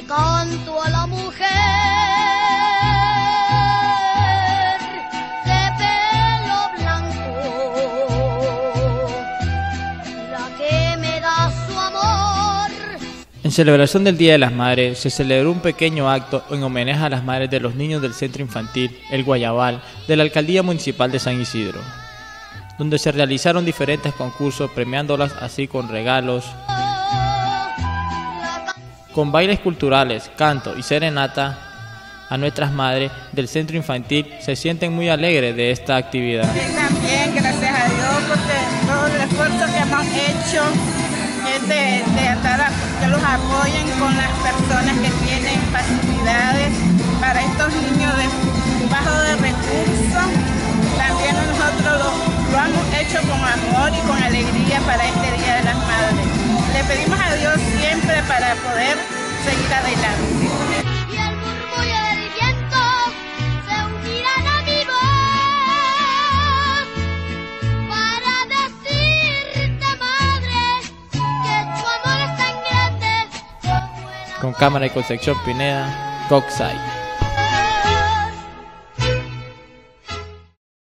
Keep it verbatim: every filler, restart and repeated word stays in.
le canto a la mujer de pelo blanco, la que me da su amor. En celebración del Día de las Madres, se celebró un pequeño acto en homenaje a las madres de los niños del Centro Infantil El Guayabal de la Alcaldía Municipal de San Isidro, donde se realizaron diferentes concursos premiándolas así con regalos, con bailes culturales, canto y serenata. A nuestras madres del Centro Infantil se sienten muy alegres de esta actividad. Sí, también, gracias a Dios, porque todo el esfuerzo que hemos hecho es de, de estar a, que los apoyen con las personas que tienen facilidades para estos niños de bajo de recursos. También nosotros lo, lo hemos hecho con amor y con alegría para este Día de las Madres. Le pedimos a Dios siempre para poder seguir adelante. Y el murmullo del viento se unirán a mi voz para decirte, madre, que tu amor es tan grande como el amor. Con cámara y Concepción Pineda, Coxside.